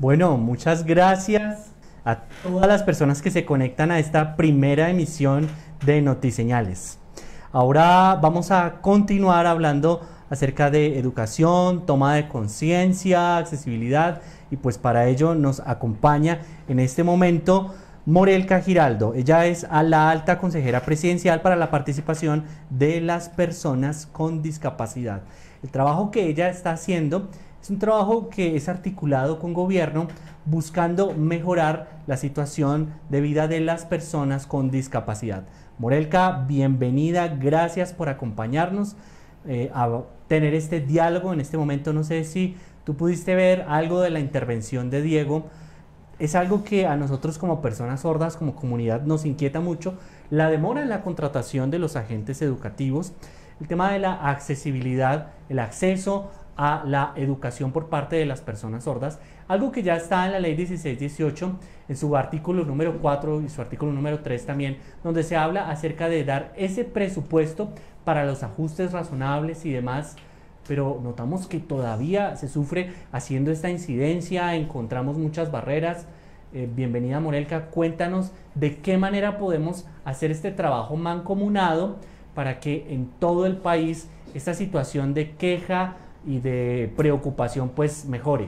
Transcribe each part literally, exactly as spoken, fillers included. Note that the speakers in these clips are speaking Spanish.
Bueno, muchas gracias a todas las personas que se conectan a esta primera emisión de Notiseñales. Ahora vamos a continuar hablando acerca de educación, toma de conciencia, accesibilidad, y pues para ello nos acompaña en este momento Morelka Giraldo. Ella es a la alta consejera presidencial para la participación de las personas con discapacidad. El trabajo que ella está haciendo es un trabajo que es articulado con gobierno, buscando mejorar la situación de vida de las personas con discapacidad. Morelka, bienvenida, gracias por acompañarnos eh, a tener este diálogo en este momento. No sé si tú pudiste ver algo de la intervención de Diego. Es algo que a nosotros como personas sordas, como comunidad, nos inquieta mucho, la demora en la contratación de los agentes educativos, el tema de la accesibilidad, el acceso a la educación por parte de las personas sordas, algo que ya está en la ley dieciséis dieciocho, en su artículo número cuatro y su artículo número tres también, donde se habla acerca de dar ese presupuesto para los ajustes razonables y demás, pero notamos que todavía se sufre haciendo esta incidencia, encontramos muchas barreras. Eh, bienvenida Morelka, cuéntanos de qué manera podemos hacer este trabajo mancomunado para que en todo el país esta situación de queja y de preocupación pues mejore.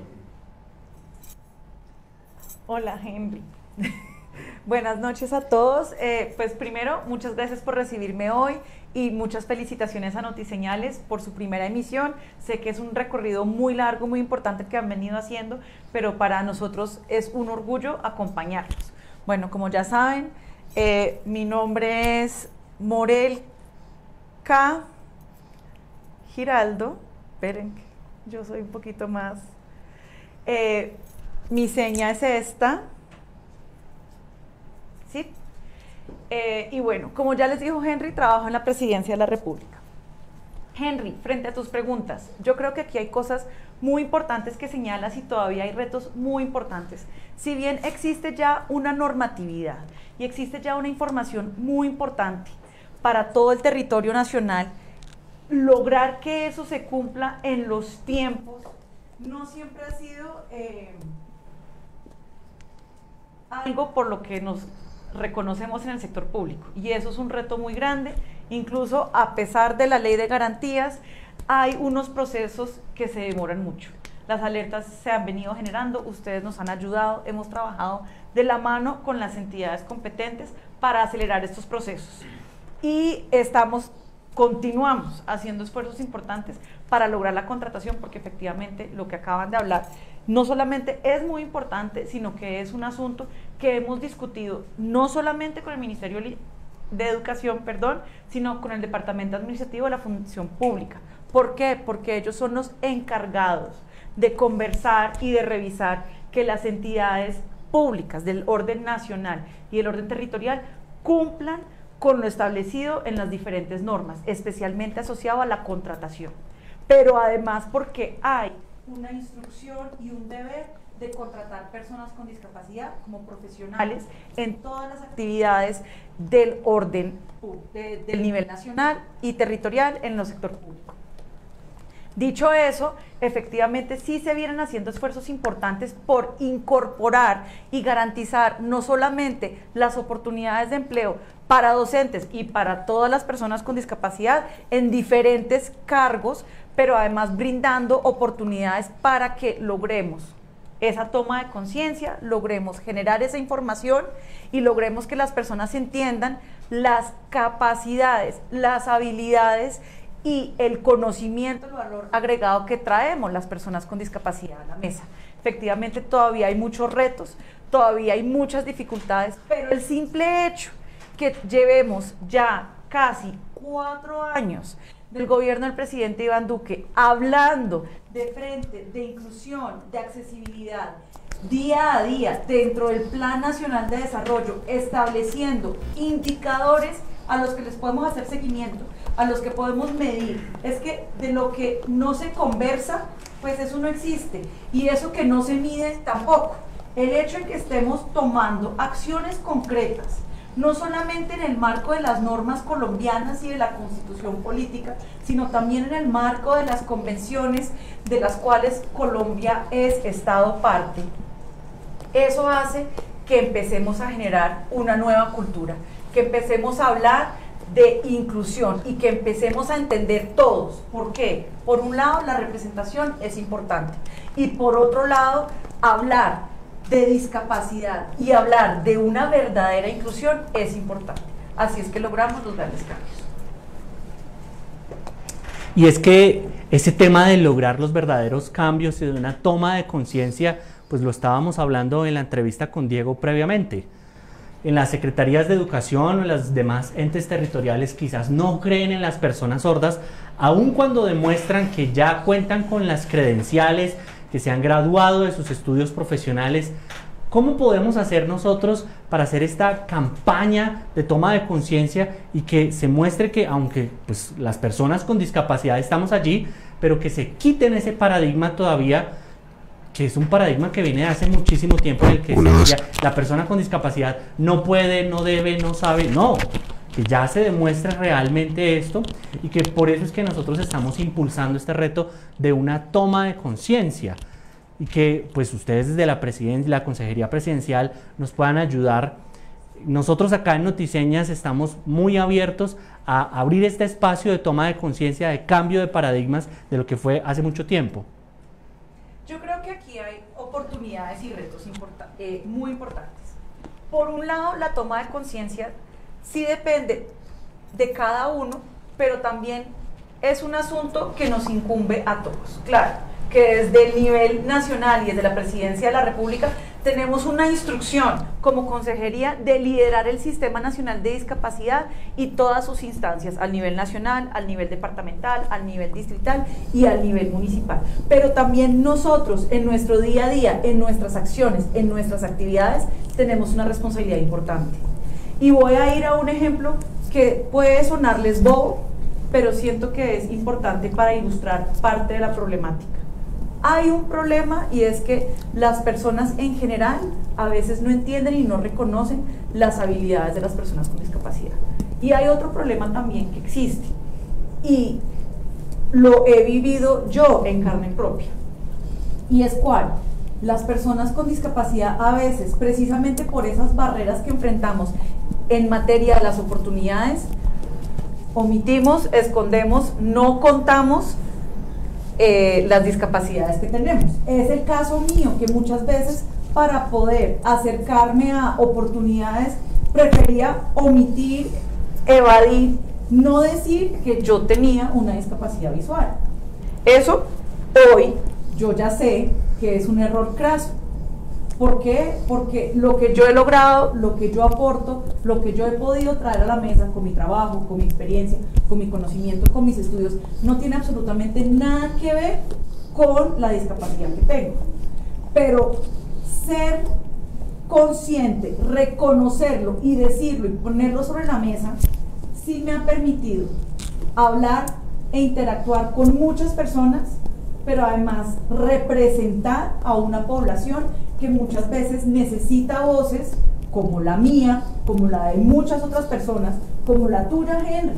Hola Henry. Buenas noches a todos. Eh, pues primero, muchas gracias por recibirme hoy y muchas felicitaciones a Notiseñales por su primera emisión. Sé que es un recorrido muy largo, muy importante que han venido haciendo, pero para nosotros es un orgullo acompañarlos. Bueno, como ya saben, eh, mi nombre es Morelka Giraldo. Esperen, yo soy un poquito más. Eh, mi seña es esta. ¿Sí? Eh, y bueno, como ya les dijo Henry, trabajo en la Presidencia de la República. Henry, frente a tus preguntas, yo creo que aquí hay cosas muy importantes que señalas y todavía hay retos muy importantes. Si bien existe ya una normatividad y existe ya una información muy importante para todo el territorio nacional, lograr que eso se cumpla en los tiempos no siempre ha sido eh, algo por lo que nos reconocemos en el sector público, y eso es un reto muy grande. Incluso a pesar de la ley de garantías, hay unos procesos que se demoran mucho. Las alertas se han venido generando, ustedes nos han ayudado, hemos trabajado de la mano con las entidades competentes para acelerar estos procesos, y estamos continuamos haciendo esfuerzos importantes para lograr la contratación, porque efectivamente lo que acaban de hablar no solamente es muy importante, sino que es un asunto que hemos discutido no solamente con el Ministerio de Educación, perdón, sino con el Departamento Administrativo de la Función Pública. ¿Por qué? Porque ellos son los encargados de conversar y de revisar que las entidades públicas del orden nacional y del orden territorial cumplan con lo establecido en las diferentes normas, especialmente asociado a la contratación, pero además porque hay una instrucción y un deber de contratar personas con discapacidad como profesionales en todas las actividades del orden de, del nivel nacional y territorial en el sector público. Dicho eso, efectivamente sí se vienen haciendo esfuerzos importantes por incorporar y garantizar no solamente las oportunidades de empleo para docentes y para todas las personas con discapacidad en diferentes cargos, pero además brindando oportunidades para que logremos esa toma de conciencia, logremos generar esa información y logremos que las personas entiendan las capacidades, las habilidades y el conocimiento, el valor agregado que traemos las personas con discapacidad a la mesa. Efectivamente, todavía hay muchos retos, todavía hay muchas dificultades, pero el simple hecho que llevemos ya casi cuatro años del gobierno del presidente Iván Duque hablando de frente, de inclusión, de accesibilidad, día a día, dentro del Plan Nacional de Desarrollo, estableciendo indicadores a los que les podemos hacer seguimiento, a los que podemos medir. Es que de lo que no se conversa, pues eso no existe, y eso que no se mide tampoco. El hecho de que estemos tomando acciones concretas, no solamente en el marco de las normas colombianas y de la Constitución política, sino también en el marco de las convenciones de las cuales Colombia es Estado parte, Eso hace que empecemos a generar una nueva cultura, que empecemos a hablar de inclusión y que empecemos a entender todos. ¿Por qué? Por un lado, la representación es importante y por otro lado, hablar de discapacidad y hablar de una verdadera inclusión es importante. Así es que logramos los grandes cambios. Y es que ese tema de lograr los verdaderos cambios y de una toma de conciencia, pues lo estábamos hablando en la entrevista con Diego previamente. En las secretarías de educación o en los demás entes territoriales quizás no creen en las personas sordas, aun cuando demuestran que ya cuentan con las credenciales, que se han graduado de sus estudios profesionales. ¿Cómo podemos hacer nosotros para hacer esta campaña de toma de conciencia y que se muestre que aunque pues, las personas con discapacidad estamos allí, pero que se quiten ese paradigma todavía, que es un paradigma que viene de hace muchísimo tiempo en el que se decía, la persona con discapacidad no puede, no debe, no sabe? No, que ya se demuestre realmente esto y que por eso es que nosotros estamos impulsando este reto de una toma de conciencia y que pues ustedes desde la presidencia, la Consejería Presidencial nos puedan ayudar. Nosotros acá en Notiseñas estamos muy abiertos a abrir este espacio de toma de conciencia, de cambio de paradigmas de lo que fue hace mucho tiempo. Yo creo que aquí hay oportunidades y retos importa- eh, muy importantes. Por un lado, la toma de conciencia sí depende de cada uno, pero también es un asunto que nos incumbe a todos. Claro, que desde el nivel nacional y desde la Presidencia de la República tenemos una instrucción como consejería de liderar el Sistema Nacional de Discapacidad y todas sus instancias, al nivel nacional, al nivel departamental, al nivel distrital y al nivel municipal. Pero también nosotros, en nuestro día a día, en nuestras acciones, en nuestras actividades, tenemos una responsabilidad importante. Y voy a ir a un ejemplo que puede sonarles bobo, pero siento que es importante para ilustrar parte de la problemática. Hay un problema y es que las personas en general a veces no entienden y no reconocen las habilidades de las personas con discapacidad. Y hay otro problema también que existe y lo he vivido yo en carne propia. ¿Y es cuál? Las personas con discapacidad a veces, precisamente por esas barreras que enfrentamos en materia de las oportunidades, omitimos, escondemos, no contamos Eh, las discapacidades que tenemos. Es el caso mío, que muchas veces para poder acercarme a oportunidades prefería omitir, evadir, no decir que yo tenía una discapacidad visual. Eso hoy yo ya sé que es un error craso. ¿Por qué? Porque lo que yo he logrado, lo que yo aporto, lo que yo he podido traer a la mesa con mi trabajo, con mi experiencia, con mi conocimiento, con mis estudios, no tiene absolutamente nada que ver con la discapacidad que tengo. Pero ser consciente, reconocerlo y decirlo y ponerlo sobre la mesa, sí me ha permitido hablar e interactuar con muchas personas, pero además representar a una población que muchas veces necesita voces como la mía, como la de muchas otras personas, como la tuya, Henry,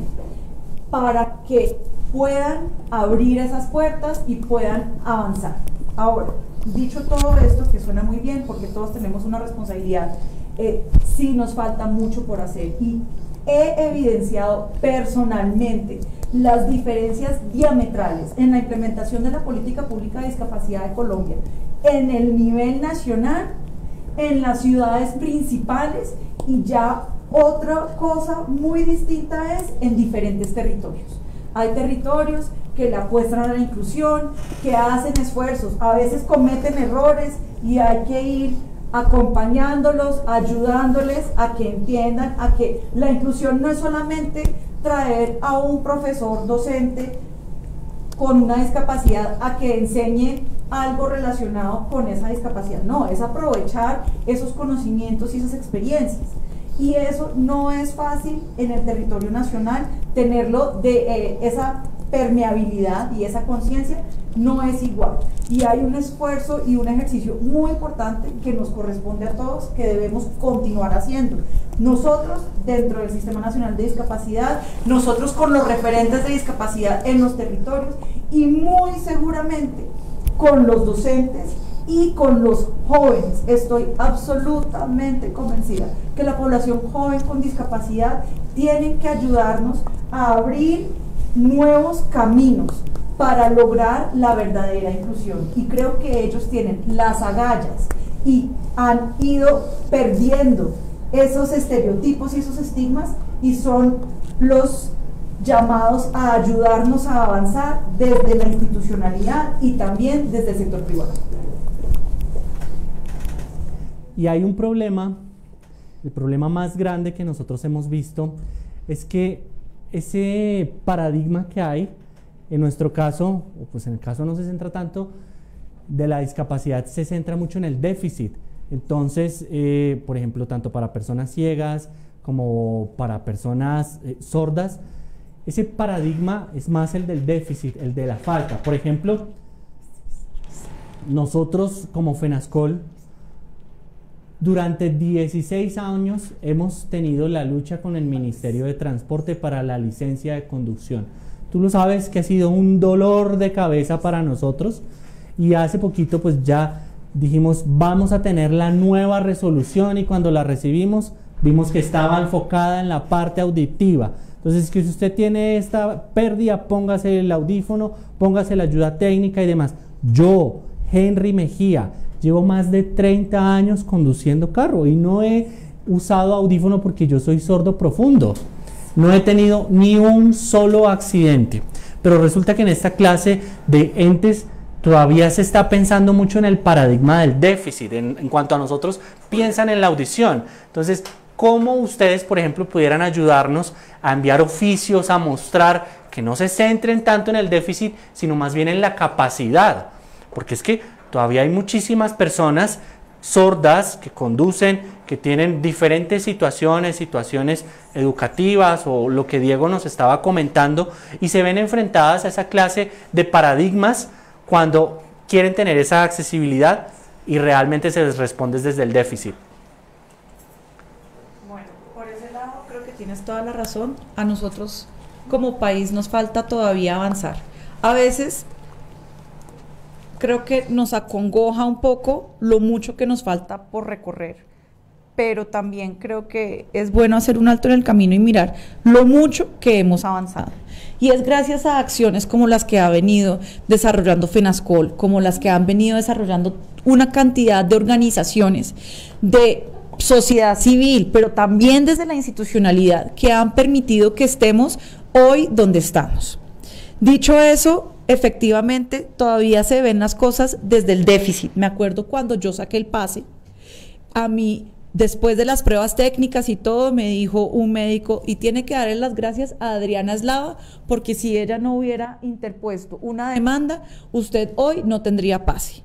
para que puedan abrir esas puertas y puedan avanzar. Ahora, dicho todo esto, que suena muy bien porque todos tenemos una responsabilidad, eh, sí nos falta mucho por hacer y he evidenciado personalmente las diferencias diametrales en la implementación de la política pública de discapacidad de Colombia en el nivel nacional, en las ciudades principales y ya otra cosa muy distinta es en diferentes territorios. Hay territorios que le apuestan a la inclusión, que hacen esfuerzos, a veces cometen errores y hay que ir acompañándolos, ayudándoles a que entiendan, a que la inclusión no es solamente traer a un profesor docente con una discapacidad a que enseñe algo relacionado con esa discapacidad, no, es aprovechar esos conocimientos y esas experiencias. Y eso no es fácil en el territorio nacional, tenerlo de eh, esa permeabilidad y esa conciencia no es igual. Y hay un esfuerzo y un ejercicio muy importante que nos corresponde a todos, que debemos continuar haciendo. Nosotros, dentro del Sistema Nacional de Discapacidad, nosotros con los referentes de discapacidad en los territorios y muy seguramente con los docentes y con los jóvenes. Estoy absolutamente convencida que la población joven con discapacidad tiene que ayudarnos a abrir nuevos caminos para lograr la verdadera inclusión, y creo que ellos tienen las agallas y han ido perdiendo esos estereotipos y esos estigmas, y son los llamados a ayudarnos a avanzar desde la institucionalidad y también desde el sector privado. Y hay un problema, el problema más grande que nosotros hemos visto es que ese paradigma que hay, en nuestro caso, o pues en el caso no se centra tanto, de la discapacidad se centra mucho en el déficit. Entonces, eh, por ejemplo, tanto para personas ciegas como para personas eh, sordas, ese paradigma es más el del déficit, el de la falta. Por ejemplo, nosotros como FENASCOL, durante dieciséis años hemos tenido la lucha con el Ministerio de Transporte para la licencia de conducción. Tú lo sabes que ha sido un dolor de cabeza para nosotros, y hace poquito pues ya dijimos vamos a tener la nueva resolución, y cuando la recibimos vimos que estaba enfocada en la parte auditiva. Entonces, que si usted tiene esta pérdida, póngase el audífono, póngase la ayuda técnica y demás. Yo, Henry Mejía, llevo más de treinta años conduciendo carro y no he usado audífono porque yo soy sordo profundo. No he tenido ni un solo accidente. Pero resulta que en esta clase de entes todavía se está pensando mucho en el paradigma del déficit. En, en cuanto a nosotros, piensan en la audición. Entonces, ¿cómo ustedes, por ejemplo, pudieran ayudarnos a enviar oficios, a mostrar que no se centren tanto en el déficit, sino más bien en la capacidad? Porque es que todavía hay muchísimas personas sordas que conducen, que tienen diferentes situaciones, situaciones educativas o lo que Diego nos estaba comentando, y se ven enfrentadas a esa clase de paradigmas cuando quieren tener esa accesibilidad y realmente se les responde desde el déficit. Bueno, por ese lado creo que tienes toda la razón. A nosotros como país nos falta todavía avanzar. A veces creo que nos acongoja un poco lo mucho que nos falta por recorrer, pero también creo que es bueno hacer un alto en el camino y mirar lo mucho que hemos avanzado. Y es gracias a acciones como las que ha venido desarrollando FENASCOL, como las que han venido desarrollando una cantidad de organizaciones de sociedad civil, pero también desde la institucionalidad, que han permitido que estemos hoy donde estamos. Dicho eso, efectivamente todavía se ven las cosas desde el déficit. Me acuerdo cuando yo saqué el pase, a mí después de las pruebas técnicas y todo, me dijo un médico, y tiene que darle las gracias a Adriana Eslava, porque si ella no hubiera interpuesto una demanda, usted hoy no tendría pase.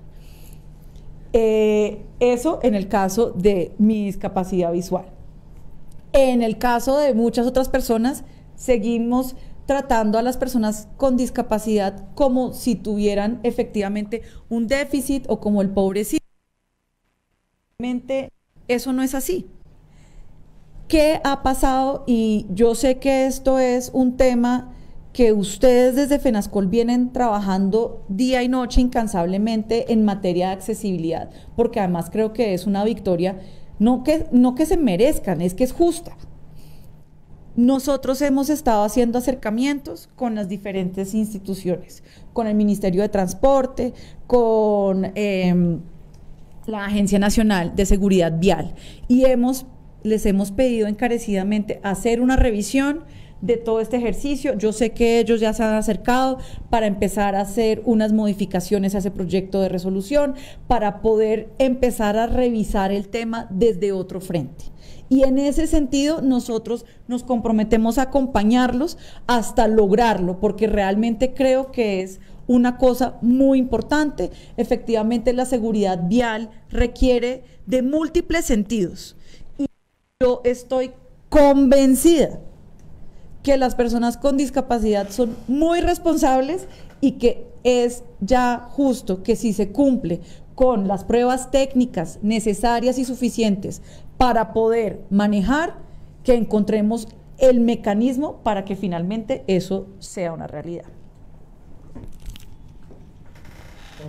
Eh, eso en el caso de mi discapacidad visual. En el caso de muchas otras personas, seguimos tratando a las personas con discapacidad como si tuvieran efectivamente un déficit o como el pobrecito. Realmente eso no es así. ¿Qué ha pasado? Y yo sé que esto es un tema que ustedes desde FENASCOL vienen trabajando día y noche incansablemente en materia de accesibilidad, porque además creo que es una victoria, no que, no que se merezcan, es que es justa. Nosotros hemos estado haciendo acercamientos con las diferentes instituciones, con el Ministerio de Transporte, con eh, la Agencia Nacional de Seguridad Vial, y hemos, les hemos pedido encarecidamente hacer una revisión de todo este ejercicio. Yo sé que ellos ya se han acercado para empezar a hacer unas modificaciones a ese proyecto de resolución, para poder empezar a revisar el tema desde otro frente. Y en ese sentido nosotros nos comprometemos a acompañarlos hasta lograrlo, porque realmente creo que es una cosa muy importante. Efectivamente, la seguridad vial requiere de múltiples sentidos, y yo estoy convencida que las personas con discapacidad son muy responsables, y que es ya justo que si se cumple con las pruebas técnicas necesarias y suficientes para poder manejar, que encontremos el mecanismo para que finalmente eso sea una realidad.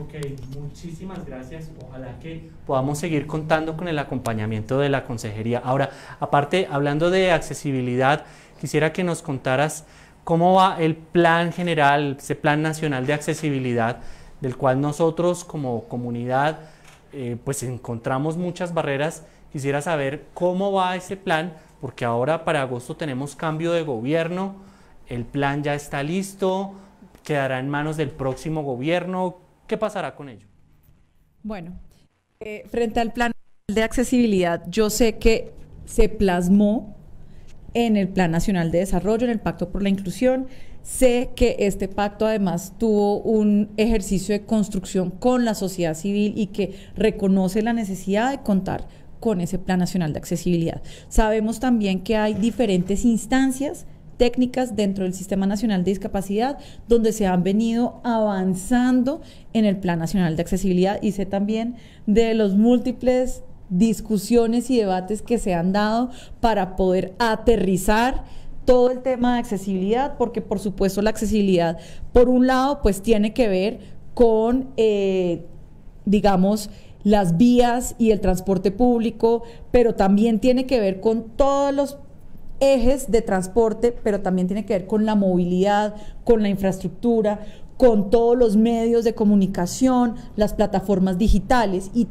Ok, muchísimas gracias. Ojalá que podamos seguir contando con el acompañamiento de la consejería. Ahora, aparte, hablando de accesibilidad, quisiera que nos contaras cómo va el plan general, ese plan nacional de accesibilidad, del cual nosotros como comunidad eh, pues encontramos muchas barreras. Quisiera saber cómo va ese plan, porque ahora para agosto tenemos cambio de gobierno, el plan ya está listo, quedará en manos del próximo gobierno. ¿Qué pasará con ello? Bueno, eh, frente al plan de accesibilidad, yo sé que se plasmó en el Plan Nacional de Desarrollo, en el Pacto por la Inclusión. Sé que este pacto además tuvo un ejercicio de construcción con la sociedad civil y que reconoce la necesidad de contar con ese Plan Nacional de Accesibilidad. Sabemos también que hay diferentes instancias técnicas dentro del Sistema Nacional de Discapacidad donde se han venido avanzando en el Plan Nacional de Accesibilidad, y sé también de los múltiples discusiones y debates que se han dado para poder aterrizar todo el tema de accesibilidad, porque por supuesto la accesibilidad, por un lado, pues tiene que ver con, eh, digamos, las vías y el transporte público, pero también tiene que ver con todos los ejes de transporte, pero también tiene que ver con la movilidad, con la infraestructura, con todos los medios de comunicación, las plataformas digitales, y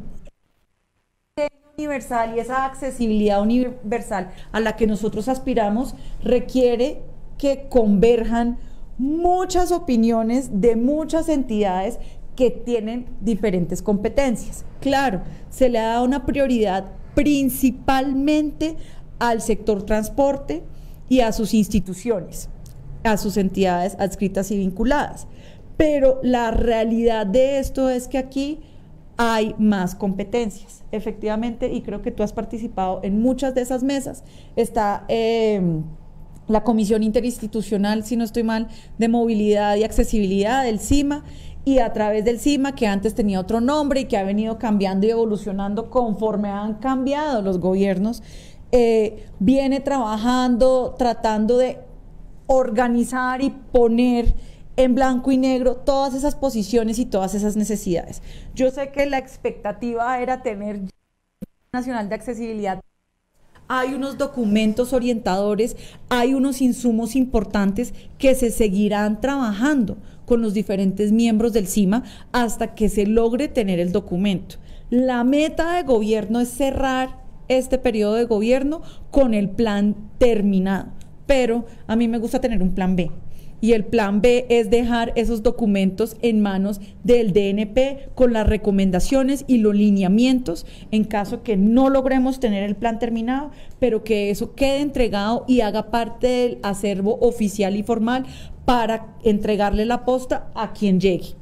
universal y esa accesibilidad universal a la que nosotros aspiramos requiere que converjan muchas opiniones de muchas entidades que tienen diferentes competencias. Claro, se le ha dado una prioridad principalmente al sector transporte y a sus instituciones, a sus entidades adscritas y vinculadas, pero la realidad de esto es que aquí hay más competencias, efectivamente, y creo que tú has participado en muchas de esas mesas. Está eh, la Comisión Interinstitucional, si no estoy mal, de Movilidad y Accesibilidad del CIMA, y a través del CIMA, que antes tenía otro nombre y que ha venido cambiando y evolucionando conforme han cambiado los gobiernos, eh, viene trabajando, tratando de organizar y poner en blanco y negro todas esas posiciones y todas esas necesidades. Yo sé que la expectativa era tener Nacional de Accesibilidad. Hay unos documentos orientadores, hay unos insumos importantes que se seguirán trabajando con los diferentes miembros del CIMA hasta que se logre tener el documento. La meta de gobierno es cerrar este periodo de gobierno con el plan terminado, pero a mí me gusta tener un plan B. Y el plan B es dejar esos documentos en manos del D N P con las recomendaciones y los lineamientos en caso que no logremos tener el plan terminado, pero que eso quede entregado y haga parte del acervo oficial y formal para entregarle la posta a quien llegue.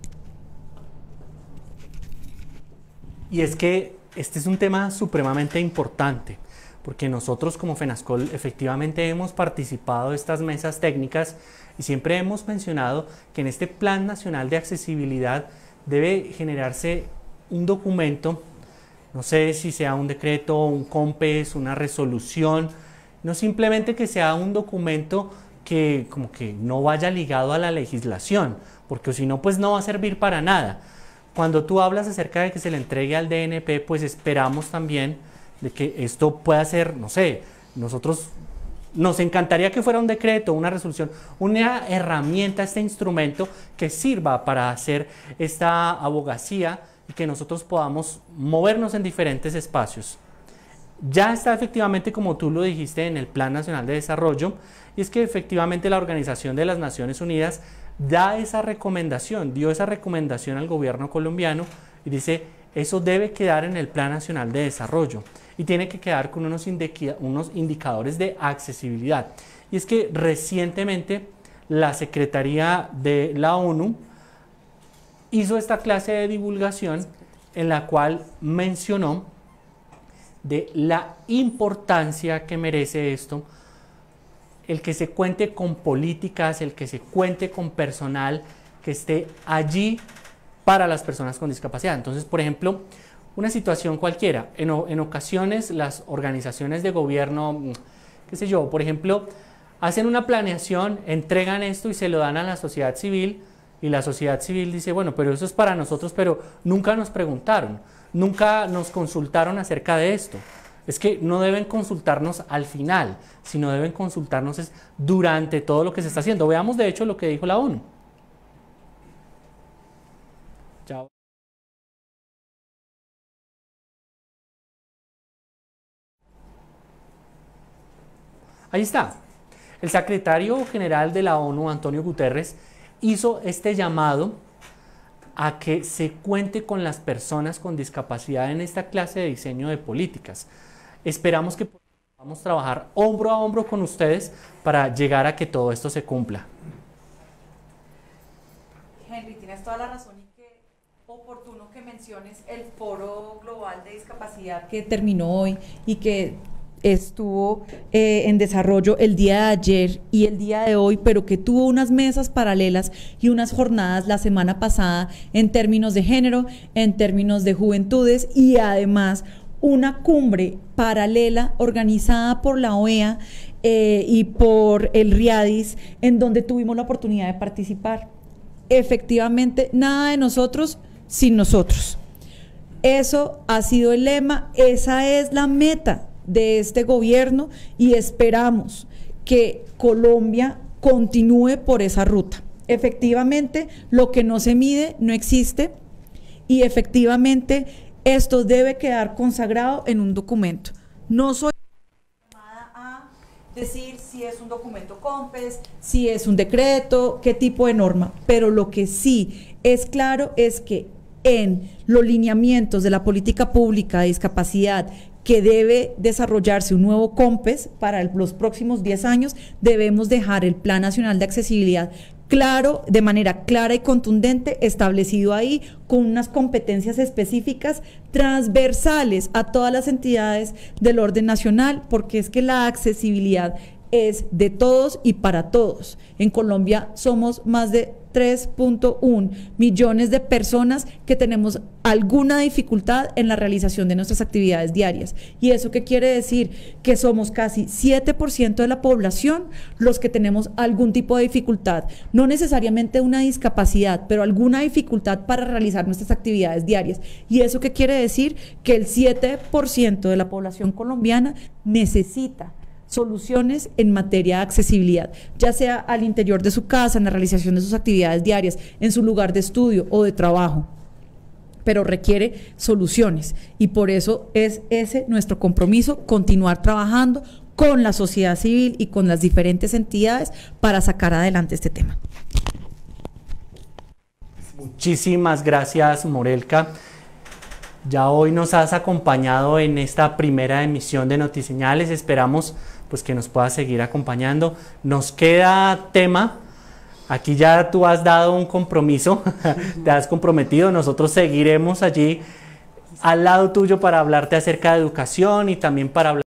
Y es que este es un tema supremamente importante, porque nosotros como FENASCOL efectivamente hemos participado de estas mesas técnicas y siempre hemos mencionado que en este Plan Nacional de Accesibilidad debe generarse un documento, no sé si sea un decreto, un COMPES, una resolución, no simplemente que sea un documento que como que no vaya ligado a la legislación, porque si no, pues no va a servir para nada. Cuando tú hablas acerca de que se le entregue al D N P, pues esperamos también de que esto pueda ser, no sé, nosotros nos encantaría que fuera un decreto, una resolución, una herramienta, este instrumento que sirva para hacer esta abogacía y que nosotros podamos movernos en diferentes espacios. Ya está efectivamente, como tú lo dijiste, en el Plan Nacional de Desarrollo, y es que efectivamente la Organización de las Naciones Unidas da esa recomendación, dio esa recomendación al gobierno colombiano y dice, eso debe quedar en el Plan Nacional de Desarrollo y tiene que quedar con unos, unos indicadores de accesibilidad. Y es que recientemente la Secretaría de la ONU hizo esta clase de divulgación en la cual mencionó de la importancia que merece esto, el que se cuente con políticas, el que se cuente con personal que esté allí para las personas con discapacidad. Entonces, por ejemplo, una situación cualquiera, en, en ocasiones las organizaciones de gobierno, qué sé yo, por ejemplo, hacen una planeación, entregan esto y se lo dan a la sociedad civil Y la sociedad civil dice, bueno, pero eso es para nosotros, pero nunca nos preguntaron, nunca nos consultaron acerca de esto. Es que no deben consultarnos al final, sino deben consultarnos es durante todo lo que se está haciendo. Veamos de hecho lo que dijo la ONU. Chao. Ahí está. El secretario general de la ONU, Antonio Guterres, hizo este llamado a que se cuente con las personas con discapacidad en esta clase de diseño de políticas. Esperamos que podamos trabajar hombro a hombro con ustedes para llegar a que todo esto se cumpla. Henry, tienes toda la razón y qué oportuno que menciones el Foro Global de Discapacidad que terminó hoy y que estuvo eh, en desarrollo el día de ayer y el día de hoy, pero que tuvo unas mesas paralelas y unas jornadas la semana pasada en términos de género, en términos de juventudes y además una cumbre paralela organizada por la O E A eh, y por el RIADIS, en donde tuvimos la oportunidad de participar. Efectivamente, nada de nosotros sin nosotros. Eso ha sido el lema, esa es la meta de este gobierno y esperamos que Colombia continúe por esa ruta. Efectivamente, lo que no se mide no existe y efectivamente esto debe quedar consagrado en un documento. No soy llamada a decir si es un documento COMPES, si es un decreto, qué tipo de norma, pero lo que sí es claro es que en los lineamientos de la política pública de discapacidad que debe desarrollarse un nuevo COMPES para el, los próximos diez años, debemos dejar el Plan Nacional de Accesibilidad claro, de manera clara y contundente, establecido ahí con unas competencias específicas transversales a todas las entidades del orden nacional, porque es que la accesibilidad es de todos y para todos. En Colombia somos más de tres punto uno millones de personas que tenemos alguna dificultad en la realización de nuestras actividades diarias. ¿Y eso qué quiere decir? Que somos casi siete por ciento de la población los que tenemos algún tipo de dificultad, no necesariamente una discapacidad, pero alguna dificultad para realizar nuestras actividades diarias. ¿Y eso qué quiere decir? Que el siete por ciento de la población colombiana necesita soluciones en materia de accesibilidad, ya sea al interior de su casa, en la realización de sus actividades diarias, en su lugar de estudio o de trabajo, pero requiere soluciones y por eso es ese nuestro compromiso, continuar trabajando con la sociedad civil y con las diferentes entidades para sacar adelante este tema. Muchísimas gracias, Morelka. Ya hoy nos has acompañado en esta primera emisión de Notiseñales, esperamos pues que nos puedas seguir acompañando. Nos queda tema, aquí ya tú has dado un compromiso, te has comprometido, nosotros seguiremos allí al lado tuyo para hablarte acerca de educación y también para hablar